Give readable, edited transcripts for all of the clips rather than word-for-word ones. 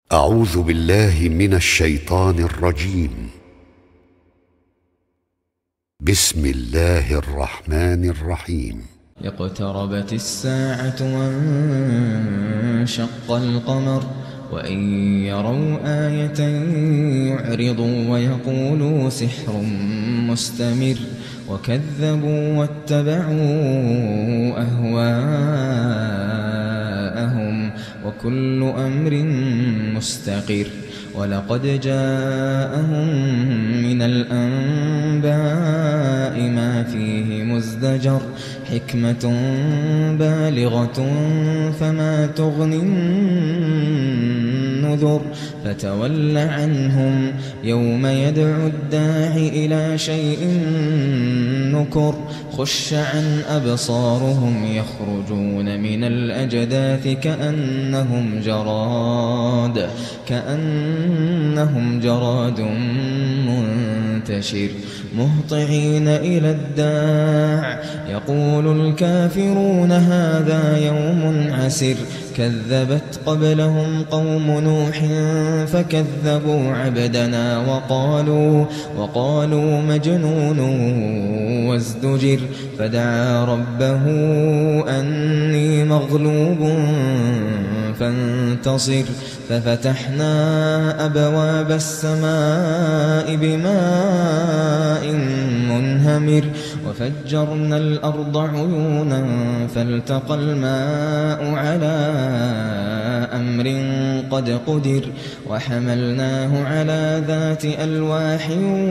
أعوذ بالله من الشيطان الرجيم. بسم الله الرحمن الرحيم. اقتربت الساعة وانشق القمر وإن يروا آية يعرضوا ويقولوا سحر مستمر وكذبوا واتبعوا أهواءهم وكل أمر مستقر. ولقد جاءهم من الأنباء ما فيه مزدجر حكمة بالغة فما تغني النذر. فتول عنهم يوم يدعو الداع إلى شيء نكر. خش عن أبصارهم يخرجون من الأجداث كأنهم جراد منتشر مهطعين إلى الداع يقول الكافرون هذا يوم عسر. كذبت قبلهم قوم نوح فكذبوا عبدنا وقالوا مجنون وازدجر. فدعا ربه أني مغلوب فانتصر. ففتحنا أبواب السماء بماء منهمر وفجرنا الأرض عيونا فالتقى الماء على أمر قد قدر. وحملناه على ذات ألواح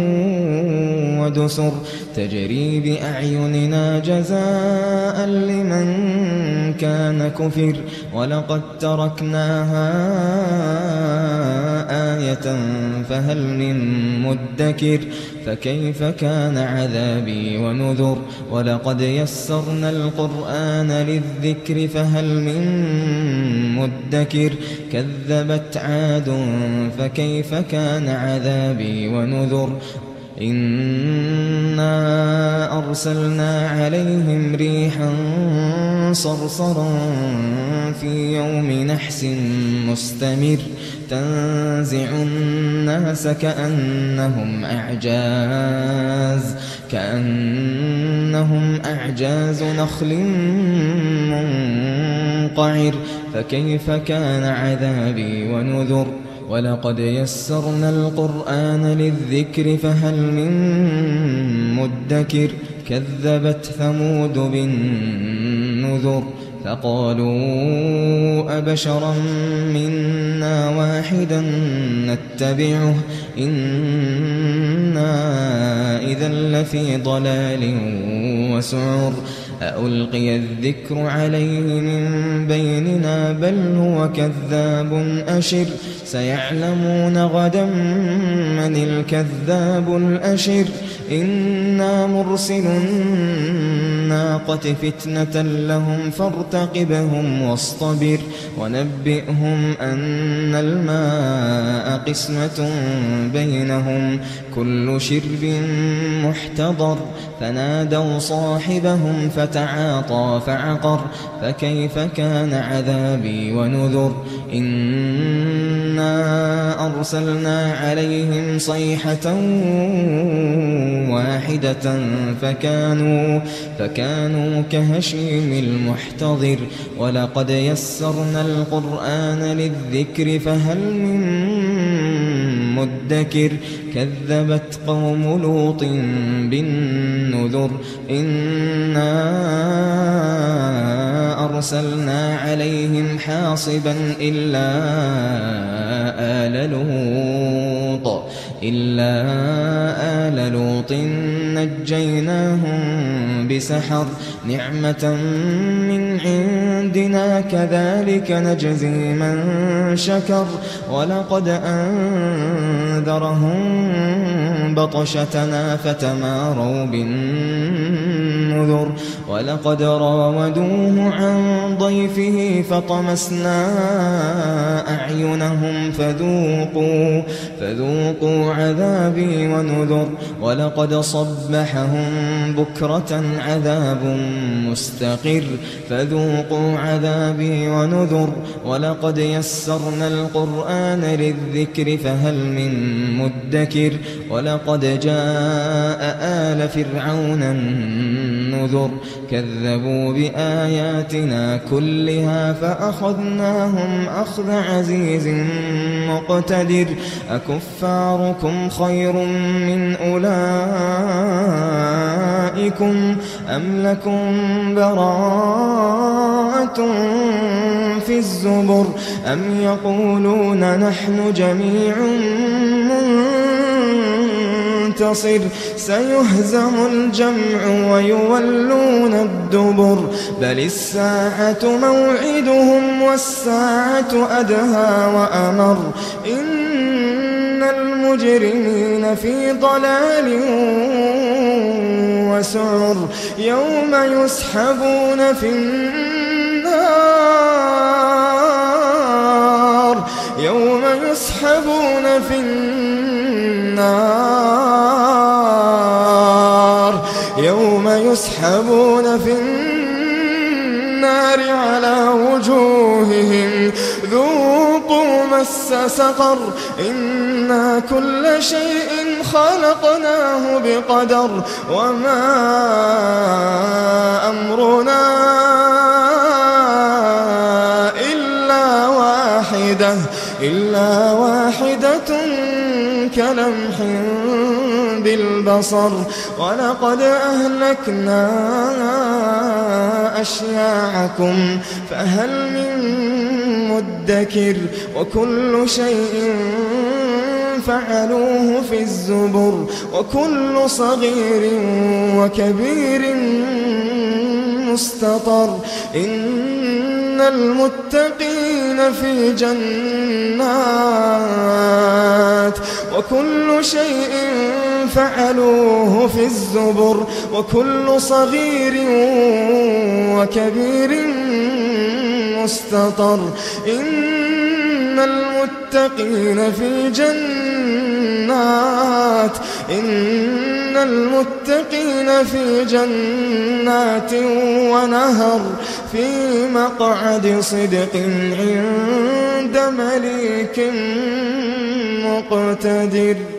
ودسر تجري بأعيننا جزاء لمن كان كفر. ولقد تركناها آية فهل من مدكر. فكيف كان عذابي ونذر. ولقد يسرنا القرآن للذكر فهل من مدكر. كذبت عاد فكيف كان عذابي ونذر. إنا أرسلنا عليهم ريحا صرصرا في يوم نحس مستمر تنزع الناس كأنهم أعجاز نخل منقعر. فكيف كان عذابي ونذر. ولقد يسرنا القرآن للذكر فهل من مدكر. كذبت ثمود بالنذر فقالوا أبشرا منا واحدا نتبعه إنا إذا لفي ضلال وسعر. ألقي الذكر عليه من بيننا بل هو كذاب أشر. سيعلمون غدا من الكذاب الأشر. إنا مرسل الناقة فتنة لهم فارتقبهم واصطبر. ونبئهم أن الماء قسمة بينهم كل شرب محتضر. فنادوا صاحبهم فتعاطى فعقر. فكيف كان عذابي ونذر. إنا أرسلنا عليهم صيحة واحدة فكانوا كهشيم المحتضر. ولقد يسرنا القرآن للذكر فهل من مدكر. كذبت قوم لوط بالنذر. إنا أرسلنا عليهم حاصبا إلا آل لوط نجيناهم بسحر نعمة من عندنا كذلك نجزي من شكر. ولقد أنذرهم بطشتنا فتماروا بالنذر. ولقد راودوه عن ضيفه فطمسنا أعينهم فذوقوا فذوقوا عذابي ونذر ولقد صبحهم بكرة عذاب مستقر فذوقوا عذابي ونذر ولقد يسرنا القرآن للذكر فهل من مدكر ولقد جاء آل فرعون النذر كذبوا بآياتنا كلها فأخذناهم أخذ عزيز مقتدر أكفاركم خير من أولئكم أم لكم براءة في الزبر أم يقولون نحن جميع منتصر سيهزم الجمع ويولون الدبر بل الساعة موعدهم والساعة أدهى وأمر إن المجرمين في ضلال وسعر يوم يسحبون في النار يوم يسحبون في النار على وجوههم ذوقوا مس سقر إنا كل شيء خلقناه بقدر وما أمرنا إلا واحدة كلمح بالبصر ولقد أهلكنا أشياعكم فهل من مدكر وكل شيء فعلوه في الزبر وكل صغير وكبير مستطر إن المتقين في جنات وكل شيء فعلوه في الزبر وكل صغير وكبير مستطر إن المتقين في جنات ونهر في مقعد صدق عند مليك مقتدر.